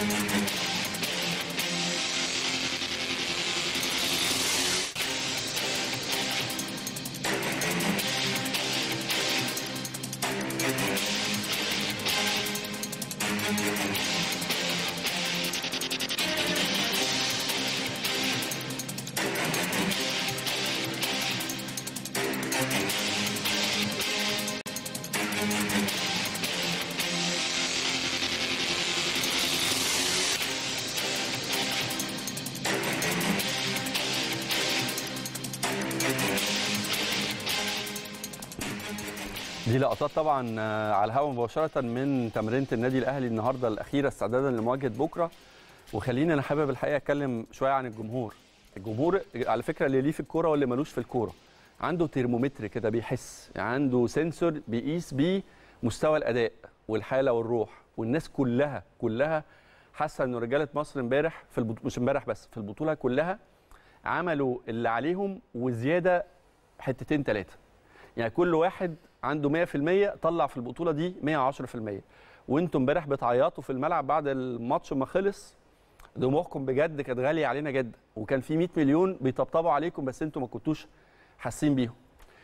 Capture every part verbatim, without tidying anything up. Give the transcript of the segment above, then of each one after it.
دي لقطات طبعا على الهواء مباشره من تمرينه النادي الاهلي النهارده الاخيره استعدادا لمواجهه بكره. وخليني انا حابب الحقيقه اتكلم شويه عن الجمهور. الجمهور على فكره اللي ليه في الكوره واللي ملوش في الكوره عنده ترمومتر كده بيحس، يعني عنده سنسور بيقيس بيه مستوى الاداء والحاله والروح، والناس كلها كلها حاسه ان رجاله مصر امبارح في البطوله، مش امبارح بس، في البطوله كلها عملوا اللي عليهم وزياده حتتين ثلاثه. يعني كل واحد عنده مية في المية طلع في البطوله دي مية وعشرة في المية. وانتم امبارح بتعيطوا في الملعب بعد الماتش ما خلص، دموعكم بجد كانت غاليه علينا جدا، وكان في مية مليون بيطبطبوا عليكم بس انتم ما كنتوش حاسين بيهم.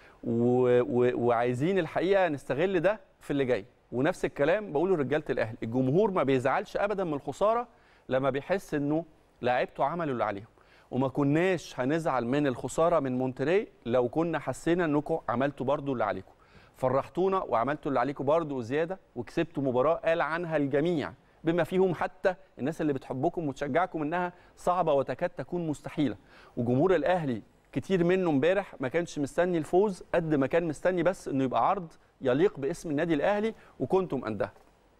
و... و... وعايزين الحقيقه نستغل ده في اللي جاي. ونفس الكلام بقوله لرجاله الاهلي، الجمهور ما بيزعلش ابدا من الخساره لما بيحس انه لاعيبته عملوا اللي عليهم، وما كناش هنزعل من الخساره من مونتري لو كنا حسينا انكم عملتوا برضو اللي عليكم. فرحتونا وعملتوا اللي عليكم برضو وزياده، وكسبتوا مباراه قال عنها الجميع بما فيهم حتى الناس اللي بتحبكم وتشجعكم انها صعبه وتكاد تكون مستحيله. وجمهور الاهلي كتير منه امبارح ما كانش مستني الفوز قد ما كان مستني بس انه يبقى عرض يليق باسم النادي الاهلي، وكنتم قدها.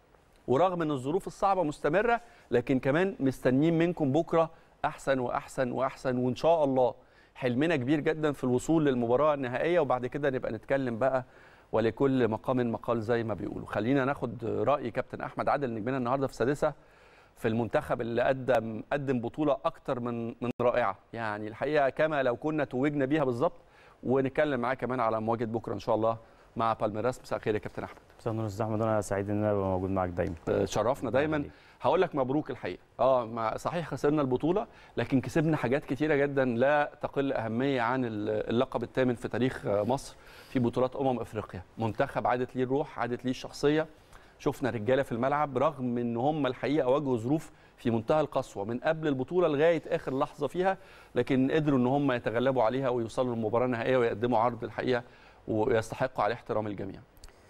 ورغم ان الظروف الصعبه مستمره لكن كمان مستنيين منكم بكره احسن واحسن واحسن، وان شاء الله حلمنا كبير جدا في الوصول للمباراه النهائيه، وبعد كده نبقى نتكلم بقى ولكل مقام مقال زي ما بيقولوا. خلينا ناخد راي كابتن احمد عادل نجمنا النهارده في سادسه في المنتخب اللي قدم قدم بطوله اكتر من من رائعه، يعني الحقيقه كما لو كنا توجنا بيها بالظبط. ونتكلم معاه كمان على مواجهه بكره ان شاء الله مع بالميراس. مساء الخير يا كابتن احمد. مساء النور يا استاذ احمد، وانا سعيد ان انا ابقى موجود معاك دايما. شرفنا دايما. هقول لك مبروك الحقيقه. اه صحيح خسرنا البطوله لكن كسبنا حاجات كتيره جدا لا تقل اهميه عن اللقب الثامن في تاريخ مصر في بطولات امم افريقيا. منتخب عادت ليه الروح، عادت ليه الشخصيه. شفنا رجاله في الملعب رغم ان هم الحقيقه واجهوا ظروف في منتهى القسوه من قبل البطوله لغايه اخر لحظه فيها، لكن قدروا ان هم يتغلبوا عليها ويوصلوا للمباراه النهائيه ويقدموا عرض الحقيقه ويستحقوا عليه احترام الجميع.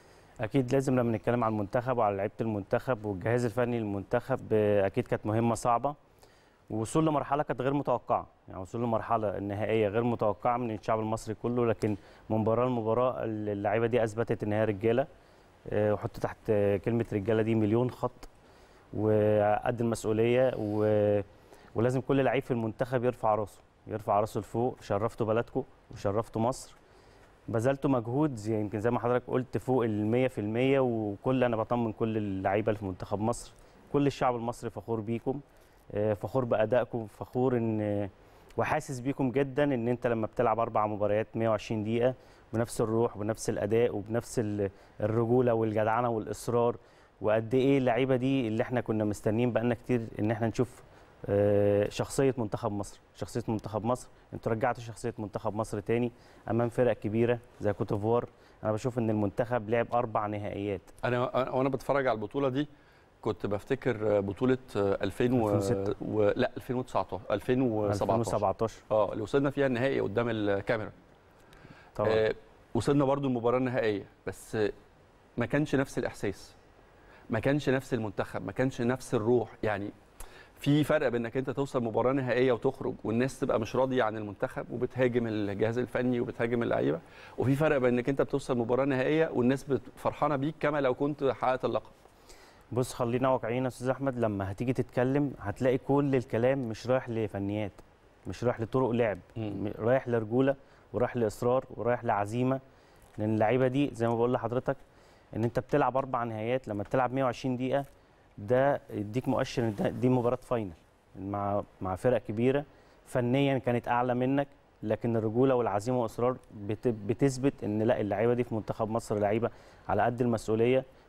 اكيد لازم لما نتكلم عن المنتخب وعلى لعيبه المنتخب والجهاز الفني للمنتخب، اكيد كانت مهمه صعبه، ووصول لمرحله كانت غير متوقعه، يعني وصول لمرحله النهائيه غير متوقعه من الشعب المصري كله، لكن من مباراه لمباراه اللعيبه دي اثبتت ان هي رجاله. وحط تحت كلمه رجاله دي مليون خط، وقد المسؤوليه، و... ولازم كل لعيب في المنتخب يرفع راسه يرفع راسه لفوق. شرفتوا بلدكم وشرفتوا مصر، بذلتوا مجهود زي يمكن زي ما حضرتك قلت فوق ال مية في المية، وكل انا بطمن كل اللعيبه اللي في منتخب مصر، كل الشعب المصري فخور بيكم، فخور بادائكم، فخور ان وحاسس بيكم جدا ان انت لما بتلعب اربع مباريات مية وعشرين دقيقه بنفس الروح وبنفس الاداء وبنفس الرجوله والجدعنه والاصرار، وقد ايه اللعيبه دي اللي احنا كنا مستنيين بقالنا كتير ان احنا نشوف شخصيه منتخب مصر. شخصيه منتخب مصر، انتوا رجعتوا شخصيه منتخب مصر تاني امام فرق كبيره زي كوت ديفوار. انا بشوف ان المنتخب لعب اربع نهائيات. انا وانا بتفرج على البطوله دي كنت بفتكر بطوله ألفين وستة و... لا ألفين وتسعتاشر ألفين وسبعتاشر اه اللي وصلنا فيها النهائي قدام الكاميرون طبعا. آه وصلنا برضو المباراه النهائيه، بس ما كانش نفس الاحساس، ما كانش نفس المنتخب، ما كانش نفس الروح. يعني في فرق بين انك انت توصل مباراه نهائيه وتخرج والناس تبقى مش راضيه عن المنتخب وبتهاجم الجهاز الفني وبتهاجم اللعيبه، وفي فرق بين انك انت بتوصل مباراه نهائيه والناس فرحانه بيك كما لو كنت حققت اللقب. بص خلينا واقعيين يا استاذ احمد، لما هتيجي تتكلم هتلاقي كل الكلام مش رايح لفنيات، مش رايح لطرق لعب، م. رايح لرجوله ورايح لاصرار ورايح لعزيمه. لان اللعيبه دي زي ما بقول لحضرتك ان انت بتلعب اربع نهائيات، لما بتلعب مية وعشرين دقيقه ده يديك مؤشر ان دي مباراه فاينل مع مع فرق كبيره فنيا كانت اعلى منك، لكن الرجوله والعزيمه والاصرار بتثبت ان لا، اللعيبه دي في منتخب مصر لعيبه على قد المسؤوليه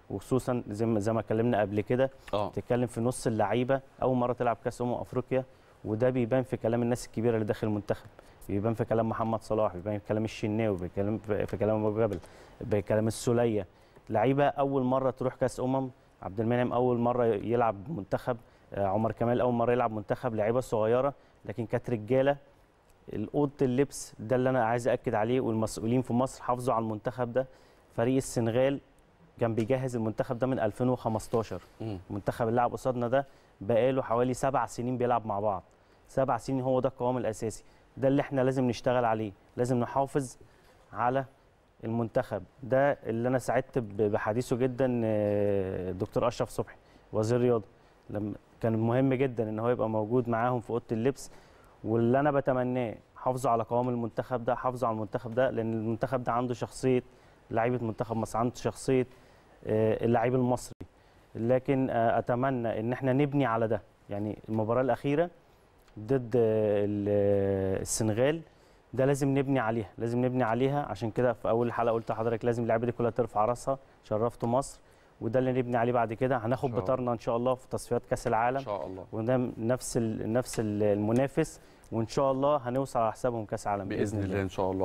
وخصوصا زي ما زي ما اتكلمنا قبل كده، اه بتتكلم في نص اللعيبه اول مره تلعب كاس امم افريقيا، وده بيبان في كلام الناس الكبيره اللي داخل المنتخب، بيبان في كلام محمد صلاح، بيبان في كلام الشناوي، بيبان في كلام ابو جبل، بكلام السوليه. لعيبه اول مره تروح كاس امم، عبد المنعم اول مره يلعب منتخب، عمر كمال اول مره يلعب منتخب، لعيبه صغيره لكن كانت رجاله. الاوضه اللبس ده اللي انا عايز اكد عليه، والمسؤولين في مصر حافظوا على المنتخب ده. فريق السنغال كان بيجهز المنتخب ده من ألفين وخمستاشر، المنتخب اللي لعب قصادنا ده بقاله حوالي سبع سنين بيلعب مع بعض، سبع سنين هو ده القوام الاساسي، ده اللي احنا لازم نشتغل عليه، لازم نحافظ على المنتخب ده. اللي انا سعدت بحديثه جدا الدكتور اشرف صبحي وزير الرياضه، لما كان مهم جدا ان هو يبقى موجود معاهم في اوضه اللبس. واللي انا بتمناه حافظوا على قوام المنتخب ده، حافظوا على المنتخب ده، لان المنتخب ده عنده شخصيه لعيبه منتخب مصر، عنده شخصيه اللعيب المصري. لكن اتمنى ان احنا نبني على ده. يعني المباراه الاخيره ضد السنغال ده لازم نبني عليها، لازم نبني عليها. عشان كده في اول الحلقه قلت لحضرتك لازم اللعيبه دي كلها ترفع راسها، شرفتوا مصر، وده اللي نبني عليه بعد كده. هناخد بطارنا ان شاء الله في تصفيات كاس العالم ان شاء الله، وده نفس نفس المنافس، وان شاء الله هنوصل على حسابهم كاس عالم باذن الله ان شاء الله.